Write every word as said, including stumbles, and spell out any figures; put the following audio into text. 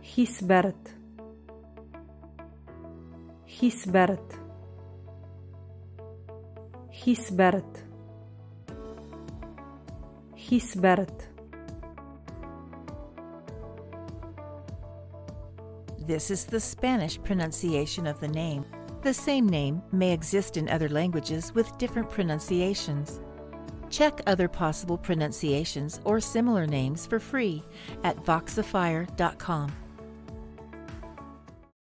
Gisbert, Gisbert, Gisbert, Gisbert. This is the Spanish pronunciation of the name. The same name may exist in other languages with different pronunciations. Check other possible pronunciations or similar names for free at voxifier dot com.